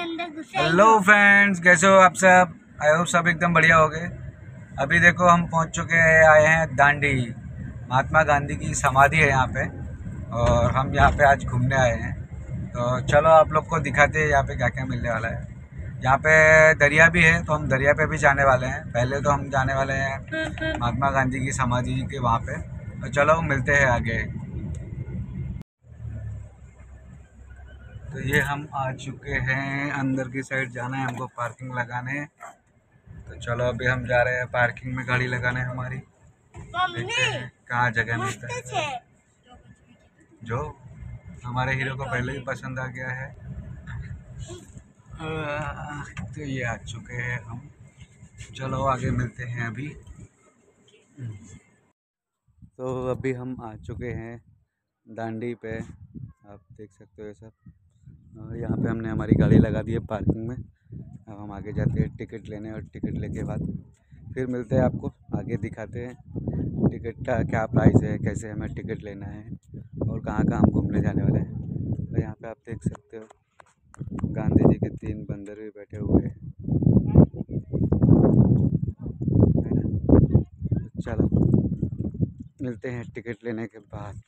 Hello friends, कैसे हो आप सब। आई होप सब एकदम बढ़िया हो गए। अभी देखो हम पहुंच चुके हैं, आए हैं दांडी। महात्मा गांधी की समाधि है यहाँ पे और हम यहाँ पे आज घूमने आए हैं। तो चलो आप लोग को दिखाते हैं यहाँ पे क्या क्या मिलने वाला है। यहाँ पे दरिया भी है तो हम दरिया पे भी जाने वाले हैं। पहले तो हम जाने वाले हैं महात्मा गांधी की समाधि के वहाँ पे। तो चलो मिलते हैं आगे। तो ये हम आ चुके हैं, अंदर की साइड जाना है हमको, पार्किंग लगाने। तो चलो अभी हम जा रहे हैं पार्किंग में गाड़ी लगाने हमारी। देखते हैं कहाँ जगह मिलता है जो हमारे हीरो को पहले ही पसंद आ गया है। तो ये आ चुके हैं हम, चलो आगे मिलते हैं अभी। तो अभी हम आ चुके हैं दांडी पे, आप देख सकते हो ये सब। और यहाँ पे हमने हमारी गाड़ी लगा दी है पार्किंग में। अब हम आगे जाते हैं टिकट लेने और टिकट लेके बाद फिर मिलते हैं आपको, आगे दिखाते हैं टिकट का क्या प्राइस है, कैसे हमें टिकट लेना है और कहाँ कहाँ हम घूमने जाने वाले हैं। तो यहाँ पे आप देख सकते हो गांधी जी के 3 बंदर भी बैठे हुए हैं, है ना। तो चलो मिलते हैं टिकट लेने के बाद।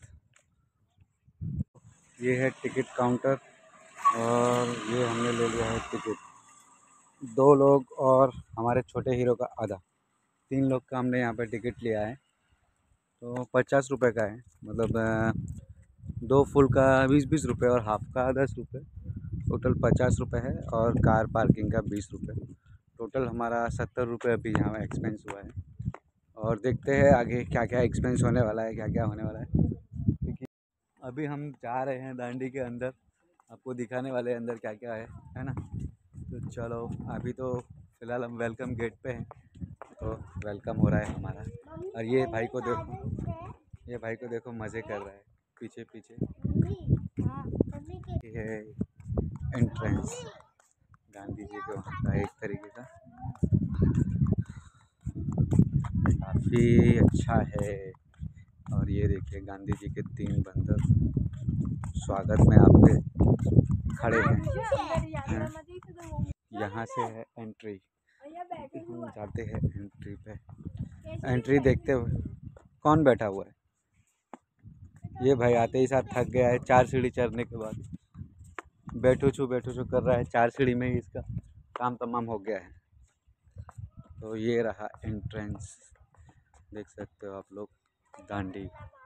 ये है टिकट काउंटर और ये हमने ले लिया है टिकट। 2 लोग और हमारे छोटे हीरो का आधा, 3 लोग का हमने यहाँ पे टिकट लिया है। तो 50 रुपये का है, मतलब 2 फुल का 20-20 रुपये और हाफ का 10 रुपये। टोटल 50 रुपये है और कार पार्किंग का 20 रुपये। टोटल हमारा 70 रुपये अभी यहाँ एक्सपेंस हुआ है। और देखते हैं आगे क्या क्या एक्सपेंस होने वाला है, क्या क्या होने वाला है, क्योंकि अभी हम जा रहे हैं दांडी के अंदर। आपको दिखाने वाले हैं अंदर क्या क्या है ना। तो चलो अभी तो फ़िलहाल हम वेलकम गेट पे हैं, तो वेलकम हो रहा है हमारा। और ये भाई को देखो, ये भाई को देखो मज़े कर रहा है पीछे पीछे। ये है एंट्रेंस गांधी जी के वहाँ का, एक तरीके का काफ़ी अच्छा है। और ये देखिए गांधी जी के 3 बंदर स्वागत में आपके खड़े हैं। यहाँ से है एंट्री, हम जाते हैं एंट्री पे। एंट्री देखते हुए कौन बैठा हुआ है, ये भाई आते ही साथ थक गया है 4 सीढ़ी चढ़ने के बाद। बैठो छू कर रहा है, 4 सीढ़ी में ही इसका काम तमाम हो गया है। तो ये रहा एंट्रेंस, देख सकते हो आप लोग दांडी।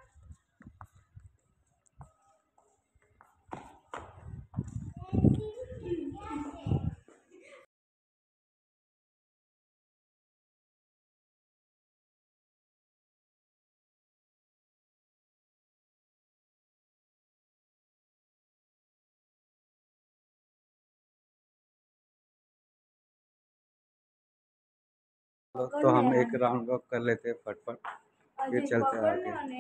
तो हम एक राउंड वॉक कर लेते हैं फटफट, फिर चलते हैं आगे।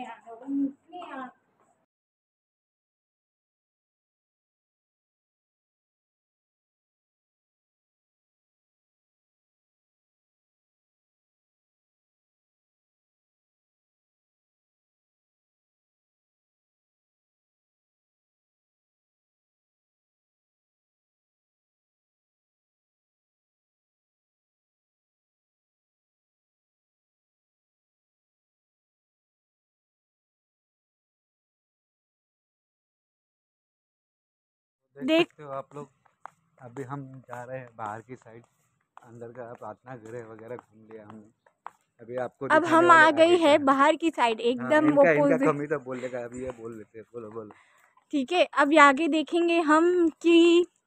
देख सकते हो आप लोग, अभी हम जा रहे हैं बाहर की साइड। अंदर का प्रार्थना गृह वगैरह घूम लिया हमने। अभी आपको अब हम आ गए हैं बाहर की साइड, एकदम इनका कमी तो बोलने का, अभी ये बोल लेते हैं, बोलो बोलो। ठीक है, अब आगे देखेंगे हम कि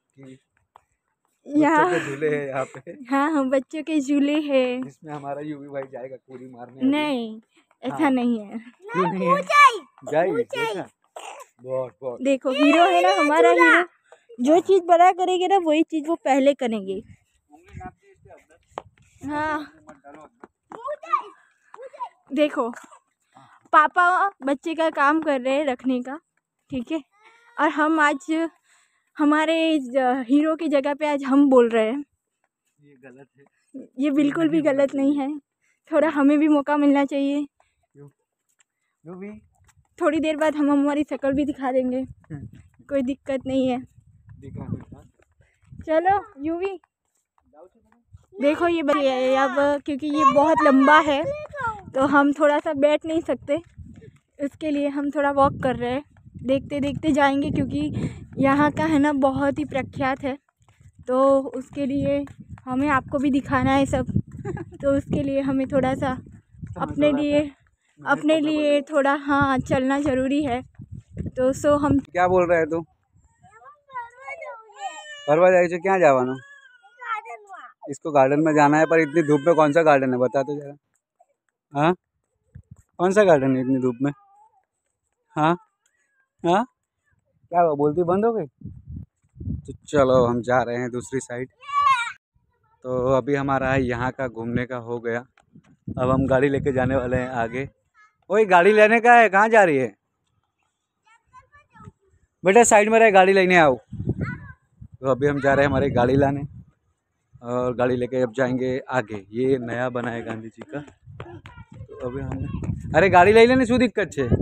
बच्चों के झूले हैं यहाँ पे। हाँ हम बच्चों के झूले हैं, जिसमें हमारा यूवी भाई जाएगा कूदी मारने। नहीं ऐसा नहीं है। क्यों नहीं है? जाएगी बहुत। देखो हीरो है ना हमारा हीरो, जो चीज बड़ा करेंगे ना वही चीज वो पहले करेंगे। हाँ देखो पापा बच्चे का काम कर रहे हैं रखने का, ठीक है। और हम आज हमारे हीरो की जगह पे आज हम बोल रहे हैं, ये गलत है, ये बिल्कुल भी गलत नहीं है। थोड़ा हमें भी मौका मिलना चाहिए। क्यों भी थोड़ी देर बाद हम हमारी शक्ल भी दिखा देंगे, कोई दिक्कत नहीं है। चलो यूवी देखो ये बढ़िया है अब, क्योंकि ये बहुत लंबा है तो हम थोड़ा सा बैठ नहीं सकते, इसके लिए हम थोड़ा वॉक कर रहे हैं। देखते देखते जाएंगे क्योंकि यहाँ का है ना बहुत ही प्रख्यात है, तो उसके लिए हमें आपको भी दिखाना है सब। तो उसके लिए हमें थोड़ा सा अपने लिए थोड़ा हाँ चलना ज़रूरी है। तो सो हम क्या बोल रहे है तू? परवा जाए क्या जावानो? इसको गार्डन में जाना है, पर इतनी धूप में कौन सा गार्डन है बता तो जरा। हाँ, कौन सा गार्डन है इतनी धूप में? हाँ हाँ, क्या हुआ, बोलती बंद हो गई? तो चलो हम जा रहे हैं दूसरी साइड। तो अभी हमारा यहाँ का घूमने का हो गया, अब हम गाड़ी लेके जाने वाले हैं आगे। वही गाड़ी लेने का है, कहाँ जा रही है बेटा? साइड में रहे, गाड़ी लेने आओ। तो अभी हम जा रहे हैं हमारी गाड़ी लाने, और गाड़ी लेके अब जाएंगे आगे। ये नया बना है गांधी जी का। तो अभी हमने, अरे गाड़ी ले लेने शू दिक्कत है।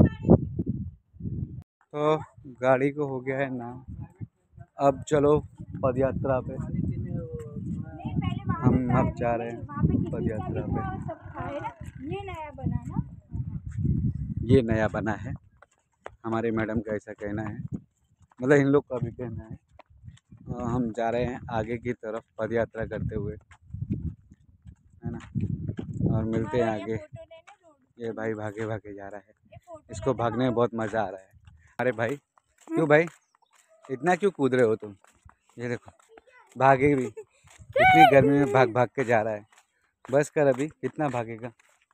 तो गाड़ी को हो गया है ना, अब चलो पद यात्रा पे। हम अब जा रहे हैं पद यात्रा पे। ये नया बना है, हमारे मैडम का ऐसा कहना है, मतलब इन लोग का भी कहना है। हम जा रहे हैं आगे की तरफ पद यात्रा करते हुए, है ना, और मिलते हैं आगे। ये भाई भागे भागे जा रहा है, इसको भागने में बहुत मज़ा आ रहा है। अरे भाई क्यों भाई इतना क्यों कूद रहे हो तुम? ये देखो भागे भी, इतनी गर्मी में भाग भाग के जा रहा है। बस कर, अभी कितना भागेगा।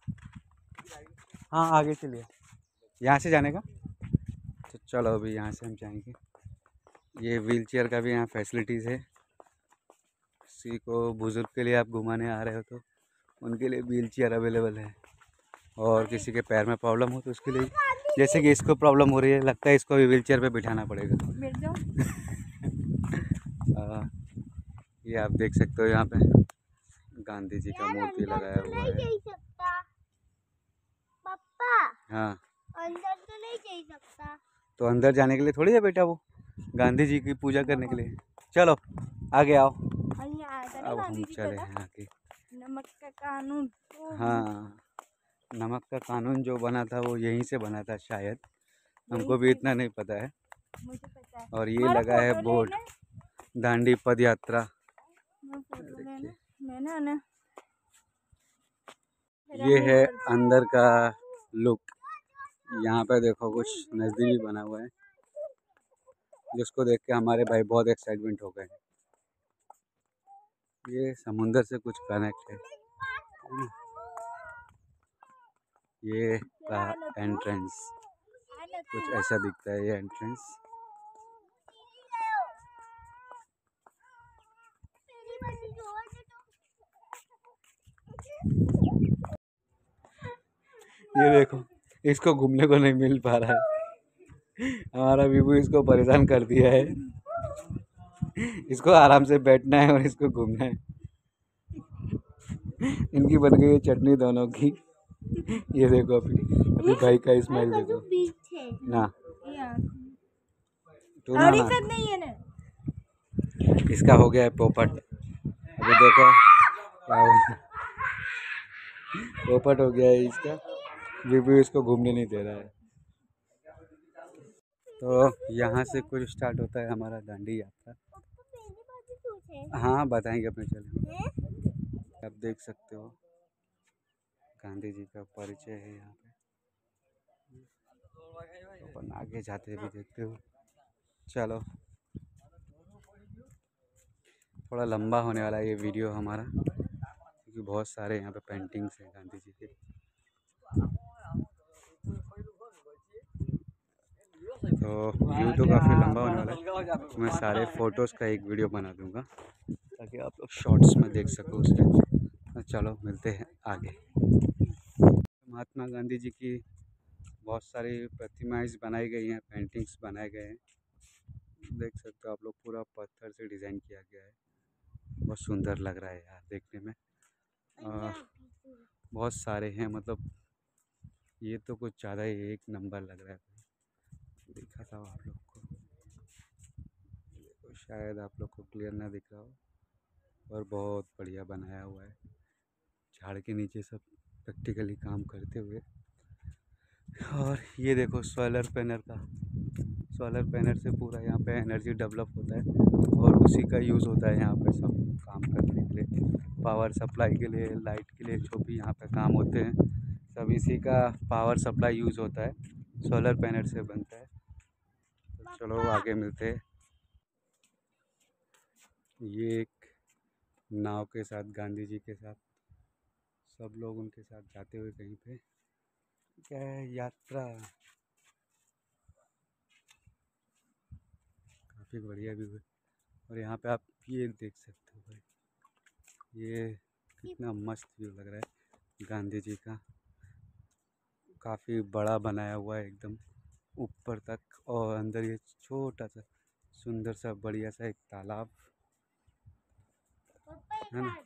हाँ आगे चलिए, यहाँ से जाने का। तो चलो अभी यहाँ से हम जाएंगे। ये व्हील चेयर का भी यहाँ फैसिलिटीज़ है, किसी को बुज़ुर्ग के लिए आप घुमाने आ रहे हो तो उनके लिए व्हील चेयर अवेलेबल है, और किसी के पैर में प्रॉब्लम हो तो उसके लिए, जैसे कि इसको प्रॉब्लम हो रही है, लगता है इसको भी व्हील चेयर पर बिठाना पड़ेगा। ये आप देख सकते हो, यहाँ पे गांधी जी का मूर्ति लगाया हुआ है। हाँ अंदर तो नहीं जा सकता। तो अंदर जाने के लिए थोड़ी है बेटा, वो गांधी जी की पूजा करने के लिए। चलो आगे आओ, अब हम चले हैं आगे। नमक का कानून, हाँ नमक का कानून जो बना था वो यहीं से बना था शायद, हमको भी इतना नहीं पता है। मुझे पता है। और ये लगा है बोर्ड, दांडी पद यात्रा। ये है अंदर का लुक, यहाँ पे देखो कुछ नज़दीक बना हुआ है, जिसको देख के हमारे भाई बहुत एक्साइटमेंट हो गए। ये समुंदर से कुछ कनेक्ट है। ये का एंट्रेंस कुछ ऐसा दिखता है, ये एंट्रेंस। ये देखो इसको घूमने को नहीं मिल पा रहा है, हमारा विभू इसको परेशान कर दिया है। इसको आराम से बैठना है और इसको घूमना है। इनकी बन गई है चटनी दोनों की। ये देखो अभी भाई का स्माइल देखो ना, तू ना नहीं है ना। इसका हो गया है पोपट। अभी देखो क्या हो गया, पोपट हो गया है इसका। विभू इसको घूमने नहीं दे रहा है। तो यहाँ से कुछ स्टार्ट होता है हमारा दांडी यात्रा। हाँ बताएंगे अपने चले। आप देख सकते हो गांधी जी का परिचय है यहाँ पे। अपन आगे जाते भी देखते हो। चलो थोड़ा लंबा होने वाला है ये वीडियो हमारा, क्योंकि बहुत सारे यहाँ पे पेंटिंग्स हैं गांधी जी के। तो व्यू तो काफ़ी लंबा होने वाला है, तो मैं सारे फ़ोटोज़ का एक वीडियो बना दूँगा ताकि आप लोग शॉर्ट्स में देख सको उसे। तो चलो मिलते हैं आगे। महात्मा गांधी जी की बहुत सारी प्रतिमाएं बनाई गई हैं, पेंटिंग्स बनाए गए हैं, देख सकते हो आप लोग। पूरा पत्थर से डिज़ाइन किया गया है, बहुत सुंदर लग रहा है यार देखने में। बहुत सारे हैं, मतलब ये तो कुछ ज़्यादा ही एक नंबर लग रहा है। देखा था आप लोग को शायद आप लोग को क्लियर ना दिख रहा हो, और बहुत बढ़िया बनाया हुआ है। झाड़ के नीचे सब प्रैक्टिकली काम करते हुए। और ये देखो सोलर पैनल से पूरा यहाँ पे एनर्जी डेवलप होता है और उसी का यूज़ होता है यहाँ पे सब काम करने के लिए, पावर सप्लाई के लिए, लाइट के लिए, जो भी यहाँ पे काम होते हैं सब इसी का पावर सप्लाई यूज़ होता है, सोलर पैनल से बनता है। तो चलो आगे मिलते हैं। ये एक नाव के साथ गांधी जी के साथ सब लोग उनके साथ जाते हुए कहीं पे, क्या है, यात्रा। काफ़ी बढ़िया व्यू है। और यहाँ पे आप ये देख सकते हो भाई, ये कितना मस्त व्यू लग रहा है गांधी जी का। काफ़ी बड़ा बनाया हुआ है एकदम ऊपर तक, और अंदर ये छोटा सा सुंदर सा बढ़िया सा एक तालाब है ना।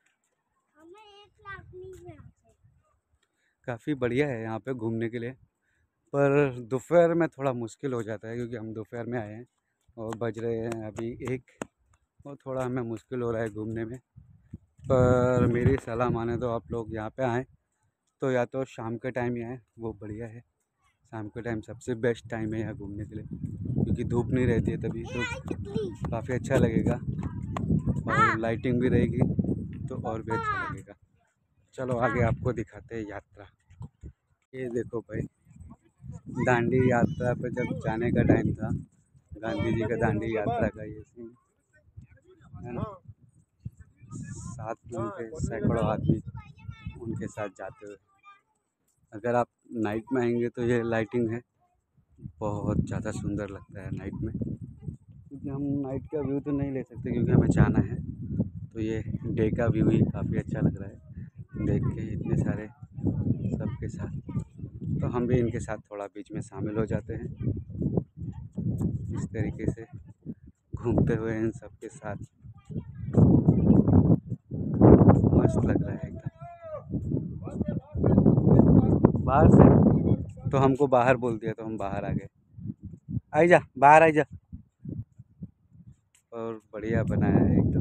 काफ़ी बढ़िया है यहाँ पे घूमने के लिए, पर दोपहर में थोड़ा मुश्किल हो जाता है क्योंकि हम दोपहर में आए हैं और बज रहे हैं अभी 1, और थोड़ा हमें मुश्किल हो रहा है घूमने में। पर मेरी सलाह माने तो आप लोग यहाँ पे आएँ तो या तो शाम के टाइम ही आएँ, वो बढ़िया है। शाम के टाइम सबसे बेस्ट टाइम है यहाँ घूमने के लिए, क्योंकि धूप नहीं रहती है, तभी तो काफ़ी अच्छा लगेगा और लाइटिंग भी रहेगी तो और भी अच्छा लगेगा। चलो आगे आपको दिखाते हैं यात्रा। ये देखो भाई, दांडी यात्रा पे जब जाने का टाइम था, गांधी जी का दांडी यात्रा का ये सीन है ना। साथ में उनके सैकड़ों आदमी उनके साथ जाते हुए। अगर आप नाइट में आएंगे तो ये लाइटिंग है, बहुत ज़्यादा सुंदर लगता है नाइट में, क्योंकि हम नाइट का व्यू तो नहीं ले सकते क्योंकि हमें जाना है। तो ये डे का व्यू ही काफ़ी अच्छा लग रहा है देख के, इतने सारे सबके साथ। तो हम भी इनके साथ थोड़ा बीच में शामिल हो जाते हैं, इस तरीके से घूमते हुए इन सब के साथ। मस्त लग रहा है एकदम। बाहर से तो हमको बाहर बोल दिया तो हम बाहर आ गए। आई जा, बाहर आई जा। और बढ़िया बनाया है एकदम,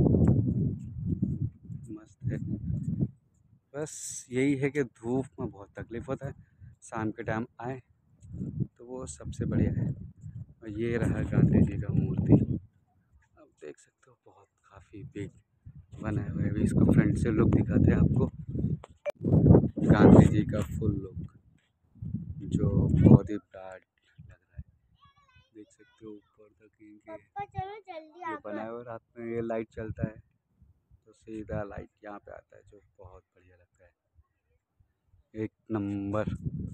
मस्त है। बस यही है कि धूप में बहुत तकलीफ़ होता है, शाम के टाइम आए तो वो सबसे बढ़िया है। और ये रहा गांधी जी का मूर्ति, आप देख सकते हो, बहुत काफ़ी बिग बनाए हुए। अभी इसको फ्रंट से लुक दिखाते हैं आपको, गांधी जी का फुल लुक जो बहुत ही ब्राइट लग रहा है। देख सकते हो ऊपर तक इनके ये बनाए हुए, रात में ये लाइट चलता है तो सीधा लाइट यहाँ पे आता है, जो बहुत बढ़िया लगता है, एक नंबर।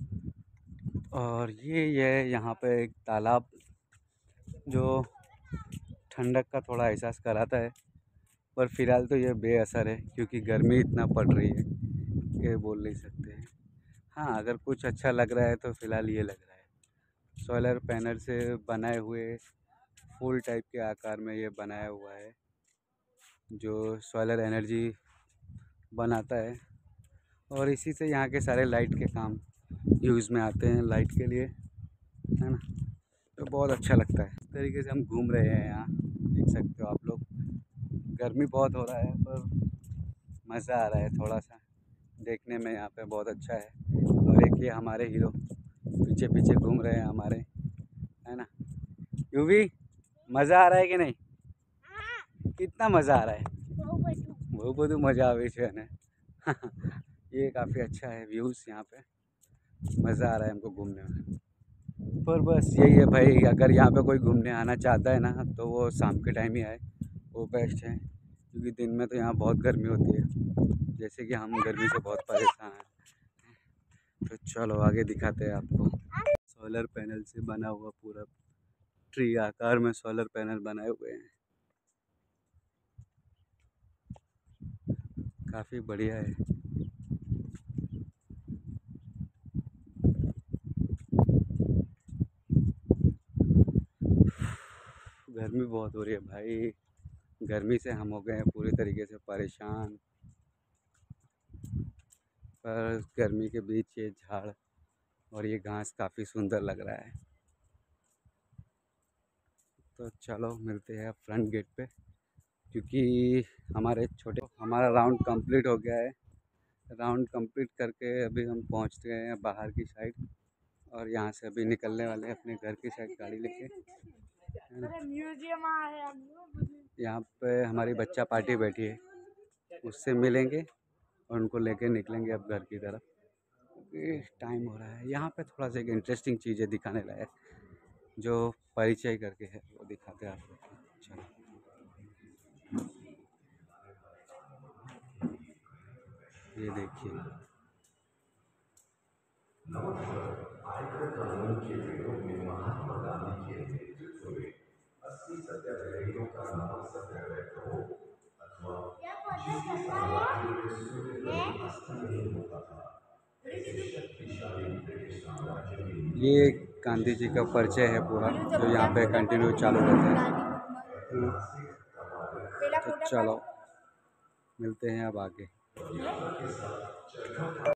और ये यहाँ पे एक तालाब जो ठंडक का थोड़ा एहसास कराता है, पर फ़िलहाल तो ये बेअसर है क्योंकि गर्मी इतना पड़ रही है कि बोल नहीं सकते हैं। हाँ, अगर कुछ अच्छा लग रहा है तो फ़िलहाल ये लग रहा है, सोलर पैनल से बनाए हुए फूल टाइप के आकार में ये बनाया हुआ है, जो सोलर एनर्जी बनाता है, और इसी से यहाँ के सारे लाइट के काम यूज़ में आते हैं, लाइट के लिए, है ना। तो बहुत अच्छा लगता है। इस तरीके से हम घूम रहे हैं यहाँ, देख सकते हो आप लोग। गर्मी बहुत हो रहा है पर मज़ा आ रहा है थोड़ा सा देखने में, यहाँ पे बहुत अच्छा है। और एक ये हमारे हीरो पीछे पीछे घूम रहे हैं हमारे, है ना। यूवी, मज़ा आ रहा है कि नहीं? कितना मज़ा आ रहा है? बहुत बहुत मज़ा आवे है। ये काफ़ी अच्छा है व्यूज़ यहाँ पे, मज़ा आ रहा है हमको घूमने में। पर बस यही है भाई, अगर यहाँ पे कोई घूमने आना चाहता है ना तो वो शाम के टाइम ही आए, वो बेस्ट है, क्योंकि दिन में तो यहाँ बहुत गर्मी होती है, जैसे कि हम गर्मी से बहुत परेशान हैं। तो चलो आगे दिखाते हैं आपको। सोलर पैनल से बना हुआ पूरा ट्री आकार में सोलर पैनल बनाए हुए हैं, काफ़ी बढ़िया है। गर्मी बहुत हो रही है भाई, गर्मी से हम हो गए हैं पूरी तरीके से परेशान। पर गर्मी के बीच ये झाड़ और ये घास काफ़ी सुंदर लग रहा है। तो चलो मिलते हैं फ्रंट गेट पे, क्योंकि हमारा राउंड कंप्लीट हो गया है। राउंड कंप्लीट करके अभी हम पहुंच गए हैं बाहर की साइड, और यहाँ से अभी निकलने वाले हैं अपने घर की साइड गाड़ी लेके। म्यूजियम आए हम लोग। यहाँ पे हमारी बच्चा पार्टी बैठी है, उससे मिलेंगे और उनको लेके निकलेंगे अब घर की तरफ। टाइम हो रहा है। यहाँ पे थोड़ा सा एक इंटरेस्टिंग चीज़ें दिखाने लायक, जो परिचय करके है वो दिखाते हैं आपको। चलो ये देखिए, ये गांधी जी का परिचय है पूरा, जो यहाँ पे कंटिन्यू चालू रहता है। तो चलो मिलते हैं अब आगे।